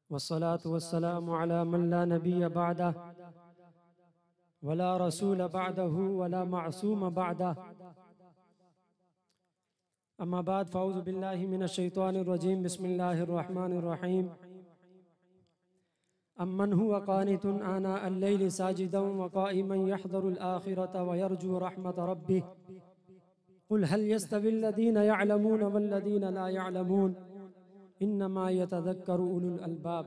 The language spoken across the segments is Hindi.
वस्सलातु वस्सलामु अला मन ला नबिय्य बअदह वला रसूल बअदहु वला मासूम बअदह अम्मा बाद फ़अऊज़ु बिल्लाहि मिनश शैतानिर रजीम बिस्मिल्लाहिर रहमानिर रहीम अम्मन हुवा क़ानितुन आना अल-लैलि साजिदन व क़ाइमन यहज़रुल आखिरत व यरजू रहमत रब्बिह क़ुल हल यस्तविल लज़ीना यअलमून वल लज़ीना ला यअलमून इन्नमा यतज़क्करु उलुल अलबाब।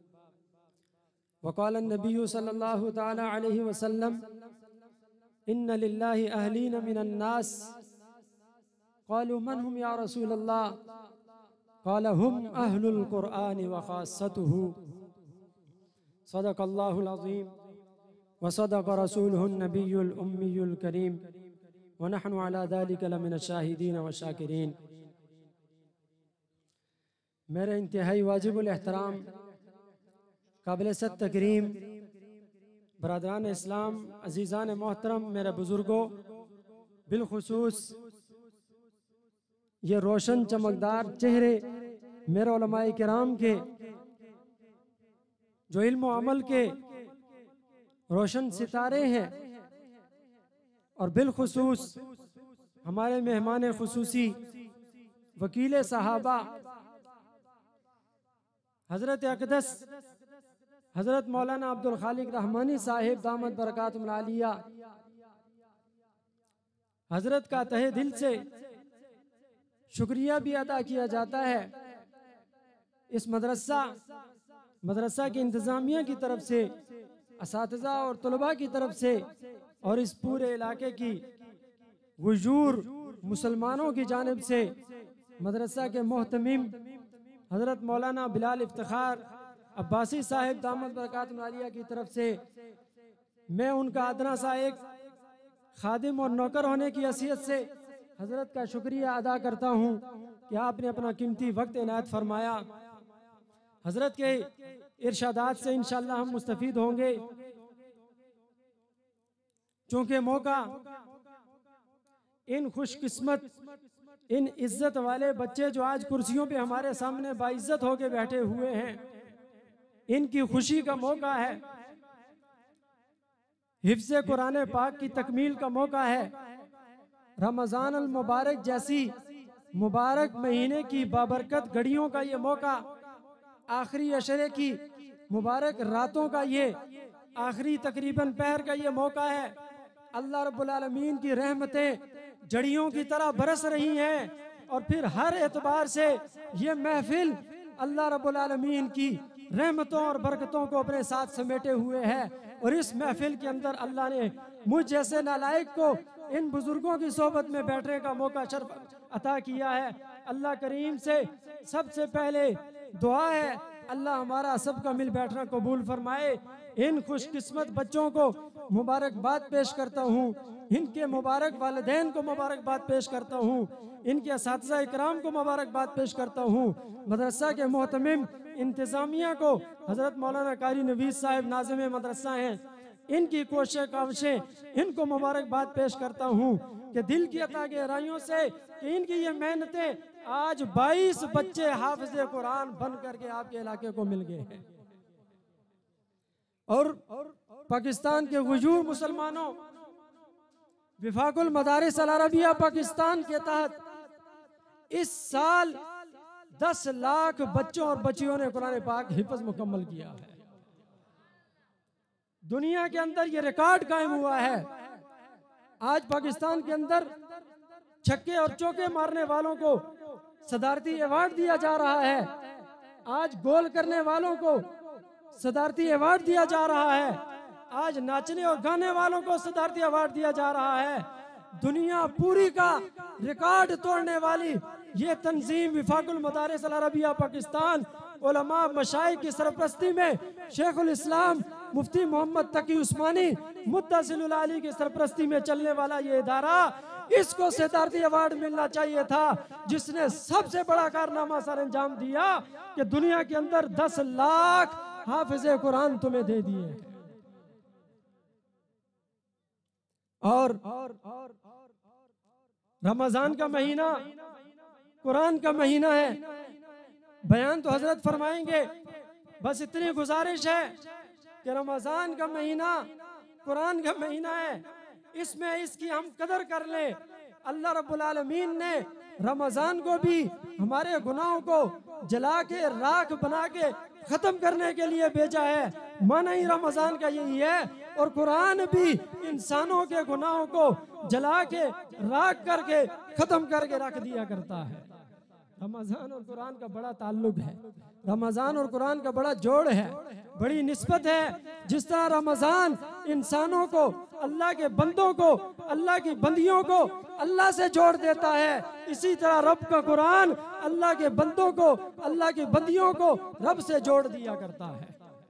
वक़ाल नबिय्यु सल्लल्लाहु तआला अलैहि वसल्लम इन्ना लिल्लाहि अहलीन मिनन नास क़ालू मन हुम या रसूलल्लाह क़ाल हुम अहलुल क़ुरआन व ख़ास्सतुहु सदक़ल्लाहुल अज़ीम व सदक़ रसूलुहुन नबियुल उम्मियुल करीम व नहनु अला ज़ालिका लमिनश शाहिदीन व शाकिरीन। मेरे इंतहाई वाजिबुल एहतराम काबिल-ए-इज़्ज़त तकरीम बरादरान इस्लाम अज़ीज़ान मोहतरम मेरे बुज़ुर्गों, बिलखुसूस ये रोशन चमकदार चेहरे मेरे उलमाए किराम के जो इल्म व अमल के रोशन सितारे हैं और बिलखुसूस हमारे मेहमान खुसूसी वकील सहाबा हज़रत अक़दस हज़रत मौलाना अब्दुल खालिक रहमानी साहिब दामत बरकातुहुल आलिया हज़रत का तहे दिल से शुक्रिया भी अदा किया जाता है। इस मदरसा की इंतज़ामिया की तरफ से, असातिज़ा और तलबा की तरफ से और इस पूरे इलाके की हुजूर मुसलमानों की जानिब से मदरसा के मोहतमीम हज़रत मौलाना बिलाल इफ्तिखार अब्बासी साहिब दामत बरकातुहुल आलिया की तरफ से मैं उनका अदना सा एक खादिम और नौकर होने की हैसियत से हज़रत का शुक्रिया अदा करता हूँ कि आपने अपना कीमती वक्त इनायत फरमाया। हज़रत के इरशादात से इंशाअल्लाह हम मुस्तफ़ीद होंगे। चूँकि मौका इन खुशकिस्मत इन इज्जत वाले बच्चे जो आज कुर्सियों पे हमारे सामने बाइज्जत होके बैठे हुए हैं, इनकी खुशी का मौका है, हिफ्ज़ कुरान पाक की तकमील का मौका है, रमज़ान अल मुबारक जैसी मुबारक महीने की बाबरकत घड़ियों का ये मौका, आखिरी अशरे की मुबारक रातों का ये आखिरी तकरीबन पहर का ये मौका है। अल्लाह रब्बुल आलमीन की रहमतें जड़ियों की तरह बरस रही हैं और फिर हर एतबार से ये महफिल अल्लाह रब्बुल आलमीन की रहमतों और बरकतों को अपने साथ समेटे हुए है। और इस महफिल के अंदर अल्लाह ने मुझ जैसे नालायक को इन बुजुर्गों की सोबत में बैठने का मौका शर्फ अता किया है। अल्लाह करीम से सबसे पहले दुआ है अल्लाह हमारा सबका मिल बैठना कबूल फरमाए। इन खुशकिस्मत बच्चों को मुबारकबाद पेश करता हूँ, इनके मुबारक वालिदैन को मुबारकबाद पेश करता हूँ, इनके असातिज़ा इकराम को मुबारकबाद पेश करता हूँ, मदरसा के मोहतमिम इंतज़ामिया को, हज़रत मौलाना कारी नवीस साहिब नाज़िम मदरसा हैं, इनकी कोशिश काविशें, इनको मुबारकबाद पेश करता हूँ कि दिल की अता गहराइयों से कि इनकी ये मेहनतें आज 22 बच्चे हाफिज़ कुरान बन करके आपके इलाके को मिल गए हैं। और पाकिस्तान के हुजूर मुसलमानों, विफाकुल मदारिस अल अरबिया पाकिस्तान के तहत इस साल 10 लाख बच्चों और बच्चियों ने कुरान पाक हिफ्ज़ मुकम्मल किया है। दुनिया के अंदर ये रिकॉर्ड कायम हुआ है। आज पाकिस्तान के अंदर छक्के और चौके मारने वालों को सदारती अवार्ड दिया जा रहा है, आज गोल करने वालों को सदारती अवार्ड दिया जा रहा है, आज नाचने और गाने वालों को सदारती अवार्ड दिया जा रहा है। दुनिया पूरी का रिकॉर्ड तोड़ने वाली ये तंजीम विफाकुल मदारिस अल अरबिया पाकिस्तान उलमा मशाइख की सरपरस्ती में शेखुल इस्लाम मुफ्ती मोहम्मद तकी उस्मानी मुत्तसिलुल आली की सरपरस्ती में चलने वाला ये इदारा, इसको सदारती अवार्ड मिलना चाहिए था, जिसने सबसे बड़ा कारनामा सर अंजाम दिया कि दुनिया के अंदर 10 लाख हाफिज़े कुरान तुम्हें दे दिए। और रमजान का महीना कुरान का महीना है। बयान तो हजरत फरमाएंगे, बस इतनी गुजारिश है कि रमज़ान का महीना कुरान का महीना है, इसमें इसकी हम कदर कर लें। अल्लाह रब्बुल आलमीन ने रमज़ान को भी हमारे गुनाहों को जला के राख बना के ख़त्म करने के लिए भेजा है। माना ही रमज़ान का यही है। और कुरान भी इंसानों के गुनाहों को जला के राख करके ख़त्म करके रख दिया करता है। रमज़ान और कुरान का बड़ा ताल्लुक है, रमज़ान और कुरान का बड़ा जोड़ है, बड़ी निस्बत है। जिस तरह रमज़ान इंसानों को, अल्लाह के बंदों को, अल्लाह की बंदियों को अल्लाह से जोड़ देता है, इसी तरह रब का कुरान अल्लाह के बंदों को, अल्लाह की बंदियों को रब से जोड़ दिया करता है।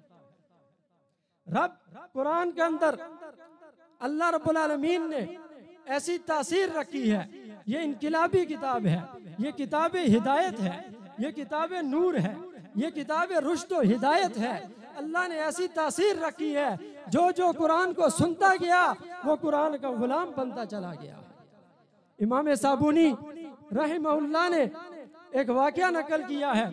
रब कुरान के अंदर अल्लाह रब्बुल आलमीन ने ऐसी तासीर रखी है। ये इनकिलाबी किताब है, ये किताब हिदायत है, ये किताब नूर है, ये किताब रुश्द व हिदायत है। अल्लाह ने ऐसी तासीर रखी है, जो कुरान को सुनता गया वो कुरान का गुलाम बनता चला गया। इमाम साबुनी रहमहुल्लाह ने एक वाक़या नकल किया है।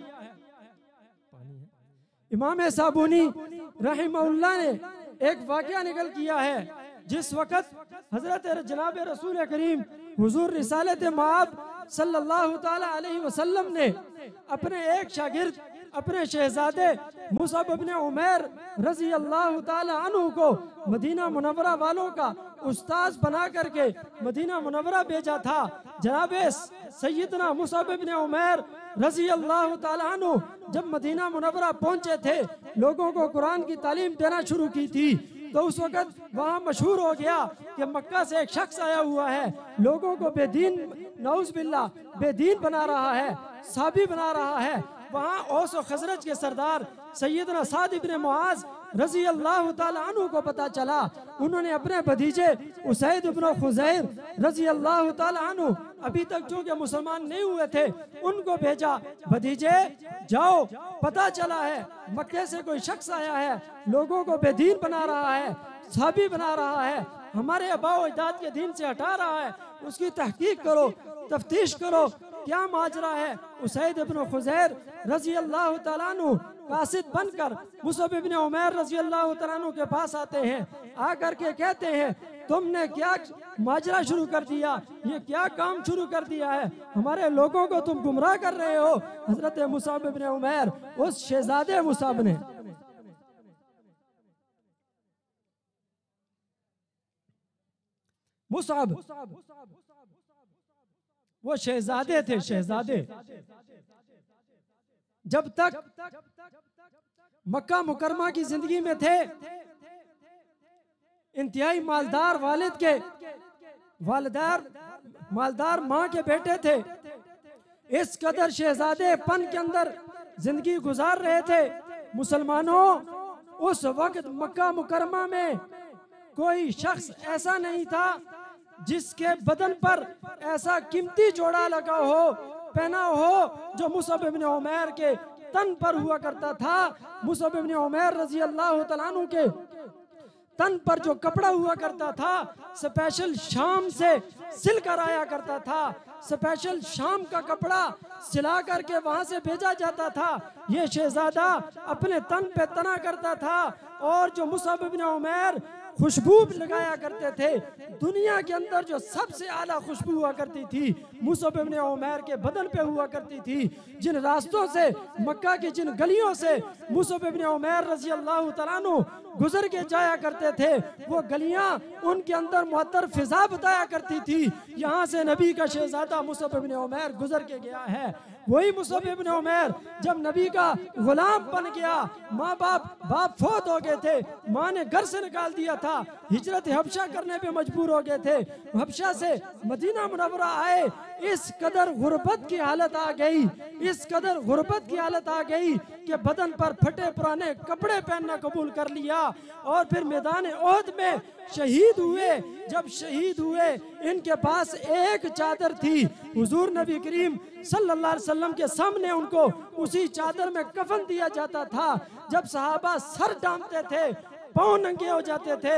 इमाम साबुनी रहमहुल्लाह ने एक वाक़या नकल किया है। जिस वक़्त हज़रत जनाब रसूल करीम हुज़ूर रिसालत मआब सल्लल्लाहु ताला अलैहि वसल्लम ने अपने एक शागिर्द, अपने शहजादे मुसअब इब्न उमैर रज़ी अल्लाह ताला अन्हु को मदीना मुनव्वरा वालों का उस्ताद बना करके मदीना मुनव्वरा भेजा था। जनाब सैयदना मुसअब इब्न उमैर रज़ी अल्लाह ताला अन्हु जब मदीना मुनव्वरा पहुंचे थे, लोगों को कुरान की तालीम देना शुरू की थी, तो उस वक़्त वहाँ मशहूर हो गया कि मक्का से एक शख्स आया हुआ है, लोगों को बेदीन, नऊज़ बिल्लाह, बेदीन बना रहा है, साबी बना रहा है। वहाँ औस और खजरज के सरदार सैयदना साद इब्न मुआज़ रज़ी अल्लाह ताला अन्हु को पता चला। उन्होंने अपने भतीजे उसैद इब्न खुज़ैर रज़ी अल्लाह ताला अन्हु, अभी तक जो कि मुसलमान नहीं हुए थे, उनको भेजा, भतीजे जाओ, पता चला है मक्के से कोई शख्स आया है, लोगों को बेदीन बना रहा है, साबी बना रहा है, हमारे आबाओ अजदाद के दीन से हटा रहा है, उसकी तहकीक करो, तफ्तीश करो, क्या माजरा है। उसैद इब्न खुज़ैर रज़ी अल्लाह ताला अन्हु कासिद बनकर मुसअब इब्न उमैर रज़ी अल्लाह ताला अन्हु के पास आते हैं। आकर के कहते हैं, तुमने क्या माजरा शुरू कर दिया, ये क्या काम शुरू कर दिया है, हमारे लोगों को तुम गुमराह कर रहे हो। हजरत मुसअब इब्न उमैर, उस शहजादे मुसअब ने, मुसअब वो शहजादे थे, शहजादे जब तक मक्का मुकरमा की जिंदगी में थे, इंतहाई मालदार वालिद के, मालदार माँ के बेटे थे। इस कदर शहजादे पन के अंदर जिंदगी गुजार रहे थे। मुसलमानों, उस वक्त मक्का मुकरमा में कोई शख्स ऐसा नहीं था जिसके बदन पर ऐसा कीमती जोड़ा लगा हो, पहना हो, जो मुसअब इब्न उमैर के तन पर हुआ करता था। मुसअब इब्न उमैर रज़ी अल्लाह तआला अन्हु के तन पर जो कपड़ा हुआ करता था, स्पेशल शाम से सिल कर आया करता था, स्पेशल शाम का कपड़ा सिला करके वहां से भेजा जाता था। ये शहजादा अपने तन पे तना करता था। और जो मुसअब इब्न उमैर खुशबू लगाया करते थे, दुनिया के अंदर जो सबसे आला खुशबू हुआ करती थी, मुसअब इब्न उमैर के बदन पे हुआ करती थी। जिन रास्तों से, मक्का की जिन गलियों से मुसअब इब्न उमैर रज़ी अल्लाह तआला अन्हु गुजर के जाया करते थे, वो गलियां उनके अंदर मुअत्तर फिजा बताया करती थी। यहाँ से नबी का शहजादा मुसअब इब्न उमैर गुजर के गया है। वही मुसअब इब्न उमैर जब नबी का गुलाम बन गया, माँ बाप फौत हो गए थे, माँ ने घर से निकाल दिया था, हिजरत हबशा करने पे मजबूर हो गए थे, हबशा से मदीना मुनव्वरा आए। इस कदर गुर्बत की हालत आ गई, इस कदर गुर्बत की हालत आ गई कि बदन पर फटे पुराने कपड़े पहनना कबूल कर लिया। और फिर मैदान ओहद में शहीद हुए। जब शहीद हुए, इनके पास एक चादर थी, हुजूर नबी करीम सल्लल्लाहु अलैहि वसल्लम के सामने उनको उसी चादर में कफन दिया जाता था। जब सहाबा सर डामते थे, पाँव नंगे हो जाते थे,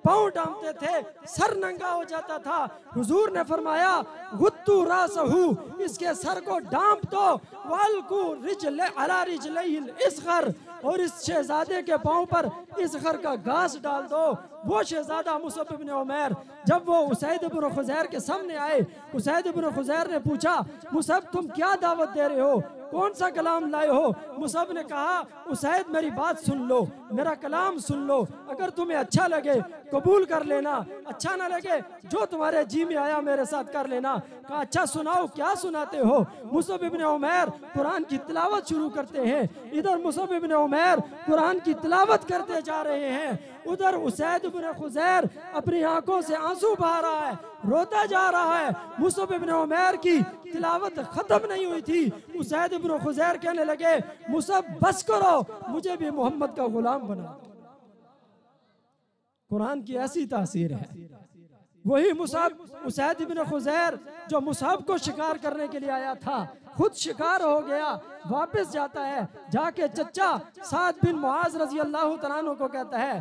पाँव डालते थे, सर नंगा हो जाता था। हुजूर ने फरमाया गुत्तू रासहू, इसके सर को डांप दो, वालकू रिजले अला रिजलैहिल इसगर, और इस शहजादे के पाँव पर इसगर का घास डाल दो। वो शहजादा मुसअब इब्न उमैर जब वो उसैद इब्न खुज़ैर के सामने आए, उसैद इब्न खुज़ैर ने पूछा मुसअब तुम क्या दावत दे रहे हो, कौन सा कलाम लाए हो? मुसअब ने कहा उसैद मेरी बात सुन लो, मेरा कलाम सुन लो, अगर तुम्हें अच्छा लगे कबूल कर लेना, अच्छा ना लगे जो तुम्हारे जी में आया मेरे साथ कर लेना। कहा अच्छा सुनाओ, क्या सुनाते हो? मुसअब इब्न उमैर कुरान की तिलावत शुरू करते हैं। इधर मुसअब इब्न उमैर कुरान की तिलावत करते जा रहे हैं, उधर उसैद इब्न खुज़ैर अपनी आंखों से आंसू बहा रहा है, रोता जा रहा है। मुसअब इब्न उमैर की तिलावत खत्म नहीं हुई थी। उसैद इब्न खुज़ैर कहने लगे मुसअब बस करो, मुझे भी मोहम्मद का गुलाम बना दो। कुरान की ऐसी तासीर है। वही मुसअब उसैद इब्न खुज़ैर जो मुसअब को शिकार करने के लिए आया था, खुद शिकार हो गया, वापस जाता है, जाके चचा साद बिन मुआज रजी अल्लाह तआला अन्हु को कहता है,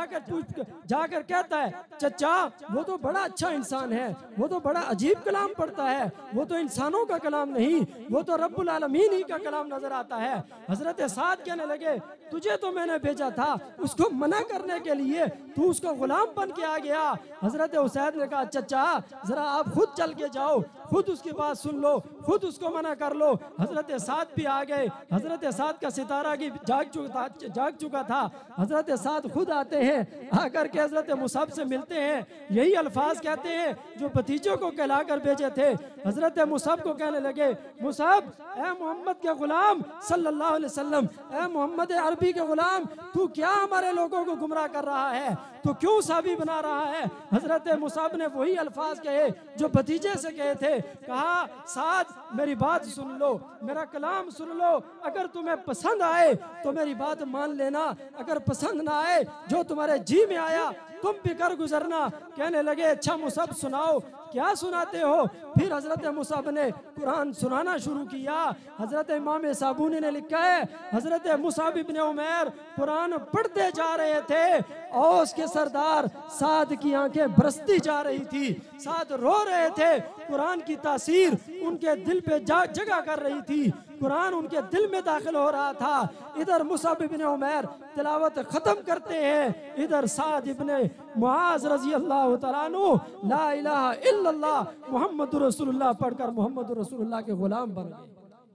जाकर कहता है चचा वो तो बड़ा अच्छा इंसान है, वो तो बड़ा अजीब कलाम पढ़ता है, वो तो इंसानों का कलाम नहीं, वो तो रब्बुल आलमीन ही का कलाम नजर आता है। हजरत साद कहने लगे तुझे तो मैंने भेजा था उसको मना करने के लिए, तू उसका गुलाम बन के आ गया। हजरत उसैद ने कहा चचा जरा आप खुद चल के जाओ, खुद उसकी बात सुन लो, खुद उसको मना कर लो। हजरत साद भी आ गए। हजरत साद का सितारा की जाग चुका था। हजरत साद खुद आते हैं, आकर के हजरत मुसअब से मिलते हैं, यही अल्फाज कहते हैं जो भतीजों को कहलाकर भेजे थे। हजरत मुसअब को कहने लगे मुसअब ए मोहम्मद के गुलाम सल्लल्लाहु अलैहि वसल्लम, ए मोहम्मद अरबी के गुलाम, तू क्या हमारे लोगों को गुमराह कर रहा है, तो क्यों साबी बना रहा है? हजरत मुसअब ने वही अल्फाज कहे जो भतीजे से कहे थे। कहा साद मेरी बात सुन लो, मेरा कलाम सुन लो, अगर तुम्हें पसंद आए तो मेरी बात मान लेना, अगर पसंद ना आए जो तुम्हारे जी में आया तुम भी कर गुजरना। कहने लगे अच्छा मुसअब सुनाओ, क्या सुनाते हो? फिर हजरत मुसअब ने कुरान सुनाना शुरू किया। हजरत इमाम साबुनी ने लिखा है हजरत मुसअब इब्न उमैर कुरान पढ़ते जा रहे थे, औस के सरदार साद की आंखें बरसती जा रही थी, साद रो रहे थे, कुरान की तासीर उनके दिल पे जगह कर रही थी, कुरान उनके दिल में दाखिल हो रहा था। इधर मुसअब इब्न उमैर तिलावत खत्म करते हैं, इधर साद इब्न मुआज रजी अल्लाह तआला अन्हु ला इलाहा इल्लल्लाह मुहम्मदुर रसूलुल्लाह पढ़कर मुहम्मदुर रसूलुल्लाह के गुलाम बन गए।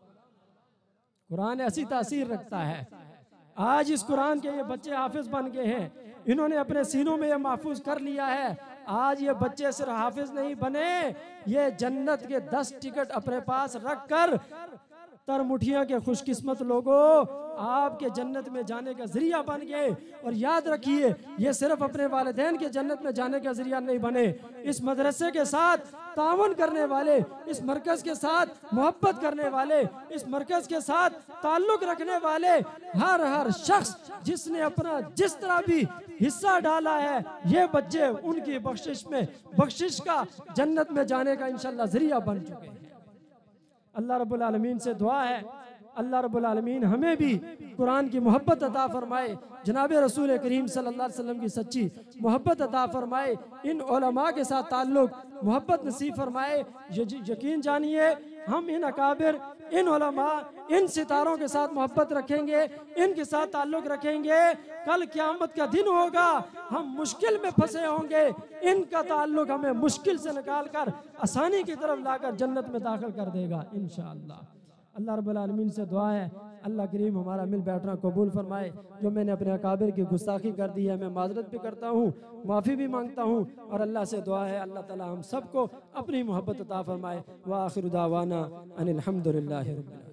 कुरान ऐसी तासीर रखता है। आज इस कुरान के ये बच्चे हाफिज बन गए हैं, इन्होंने अपने सीनों में ये महफूज कर लिया है। आज ये बच्चे सिर्फ हाफिज नहीं बने, ये जन्नत के 10 टिकट अपने पास रखकर तरमुठिया के खुशकिस्मत लोगों आपके जन्नत में जाने का जरिया बन गए। और याद रखिए ये सिर्फ अपने वालिदैन के जन्नत में जाने का जरिया नहीं बने, इस मदरसे के साथ तावन करने वाले, इस मरकज के साथ मोहब्बत करने वाले, इस मरकज के साथ ताल्लुक रखने वाले हर शख्स जिसने अपना जिस तरह भी हिस्सा डाला है, ये बच्चे उनकी बख्शिश का जन्नत में जाने का इंशाअल्लाह जरिया बन चुके हैं। अल्लाह रब्बुल आलमीन से दुआ है अल्लाह रब्बुल आलमीन हमें भी कुरान की मोहब्बत अता फरमाए, जनाब रसूल करीम सल्लल्लाहु अलैहि वसल्लम की सच्ची मोहब्बत अता फरमाए, इन उलमा के साथ ताल्लुक मोहब्बत नसीब फरमाए। यकीन जानिए हम इन अकाबिर, इन उलमा, इन सितारों के साथ मोहब्बत रखेंगे, इनके साथ ताल्लुक रखेंगे, कल क़यामत का दिन होगा, हम मुश्किल में फंसे होंगे, इनका ताल्लुक हमें मुश्किल से निकाल कर आसानी की तरफ लाकर जन्नत में दाखिल कर देगा इंशाअल्लाह। अल्लाह रब्बुल आलमीन से दुआ है अल्लाह करीम हमारा मिल बैठना कबूल फरमाए। जो मैंने अपने अकाबिर की गुस्ताखी कर दी है मैं माजरत भी करता हूँ, माफ़ी भी मांगता हूँ, और अल्लाह से दुआ है अल्लाह ताला हम सबको अपनी मोहब्बत अता फरमाए। व आखिर दावाना अनिल हम्दुलिल्लाहि रब्बिल आलमीन।